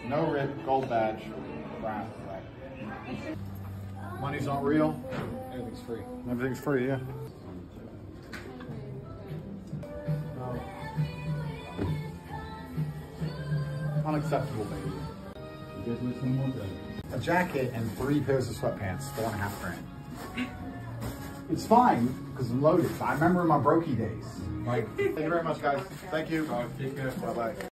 No rip, gold badge, brown. Money's not real. Everything's free. Everything's free, yeah. Unacceptable, baby. A jacket and 3 pairs of sweatpants, $4.5 grand. It's fine because I'm loaded. I remember my brokey days. Like, thank you very much, guys. Thank you. Take care. Bye bye.